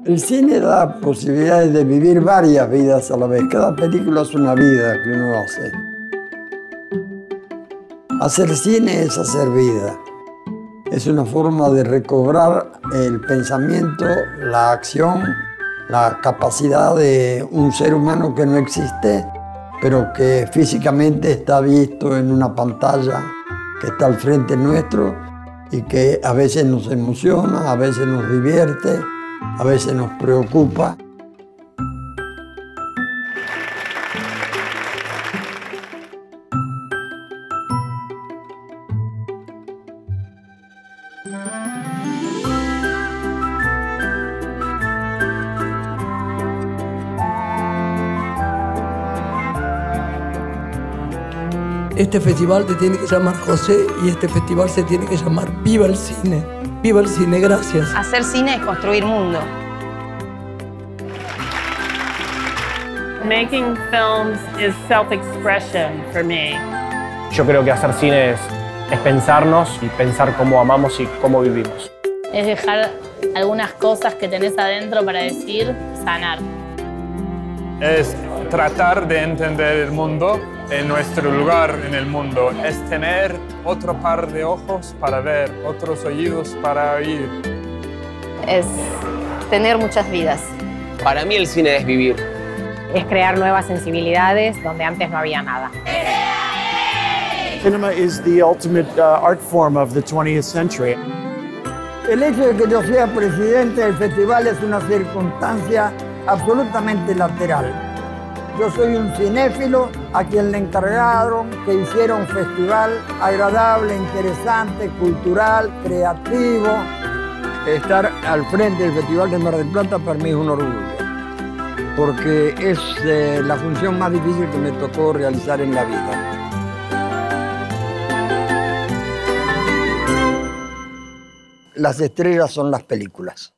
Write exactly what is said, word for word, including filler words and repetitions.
El cine da posibilidades de vivir varias vidas a la vez. Cada película es una vida que uno hace. Hacer cine es hacer vida. Es una forma de recobrar el pensamiento, la acción, la capacidad de un ser humano que no existe, pero que físicamente está visto en una pantalla que está al frente nuestro y que a veces nos emociona, a veces nos divierte, a veces nos preocupa. Este festival te tiene que llamar José y este festival se tiene que llamar Viva el Cine. Viva el Cine, gracias. Hacer cine es construir mundo. Making films is self-expression for me. Yo creo que hacer cine es, es pensarnos y pensar cómo amamos y cómo vivimos. Es dejar algunas cosas que tenés adentro para decir, sanar. Es tratar de entender el mundo en nuestro lugar en el mundo. Es tener otro par de ojos para ver, otros oídos para oír. Es tener muchas vidas. Para mí el cine es vivir. Es crear nuevas sensibilidades donde antes no había nada. Cinema is the ultimate uh, art form of the twentieth century. El hecho de que yo sea presidente del festival es una circunstancia absolutamente lateral. Yo soy un cinéfilo a quien le encargaron que hiciera un festival agradable, interesante, cultural, creativo. Estar al frente del Festival de Mar del Plata para mí es un orgullo, porque es eh, la función más difícil que me tocó realizar en la vida. Las estrellas son las películas.